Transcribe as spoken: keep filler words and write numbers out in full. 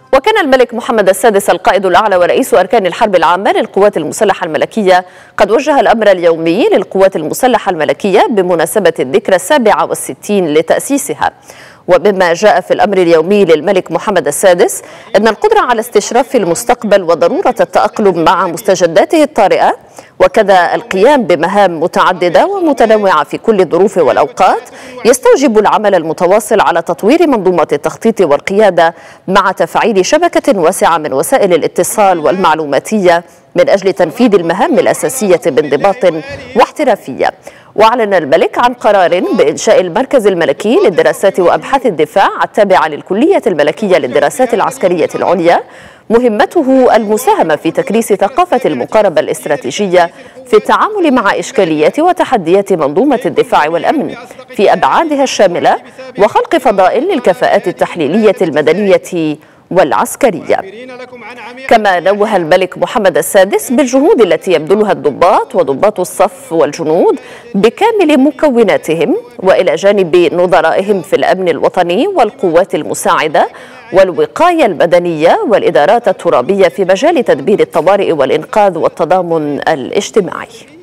وكان الملك محمد السادس القائد الأعلى ورئيس أركان الحرب العامة للقوات المسلحة الملكية قد وجه الأمر اليومي للقوات المسلحة الملكية بمناسبة الذكرى السابعة والستين لتأسيسها. وبما جاء في الأمر اليومي للملك محمد السادس أن القدرة على استشراف المستقبل وضرورة التأقلم مع مستجداته الطارئة وكذا القيام بمهام متعددة ومتنوعة في كل الظروف والأوقات يستوجب العمل المتواصل على تطوير منظومة التخطيط والقيادة مع تفعيل شبكة واسعة من وسائل الاتصال والمعلوماتية من أجل تنفيذ المهام الأساسية بانضباط واحترافية. وأعلن الملك عن قرار بإنشاء المركز الملكي للدراسات وأبحاث الدفاع التابع للكلية الملكية للدراسات العسكرية العليا، مهمته المساهمة في تكريس ثقافة المقاربة الاستراتيجية في التعامل مع إشكاليات وتحديات منظومة الدفاع والأمن في أبعادها الشاملة وخلق فضاء للكفاءات التحليلية المدنية والعسكرية. كما نوه الملك محمد السادس بالجهود التي يبذلها الضباط وضباط الصف والجنود بكامل مكوناتهم وإلى جانب نظرائهم في الأمن الوطني والقوات المساعدة والوقاية المدنية والإدارات الترابية في مجال تدبير الطوارئ والإنقاذ والتضامن الاجتماعي.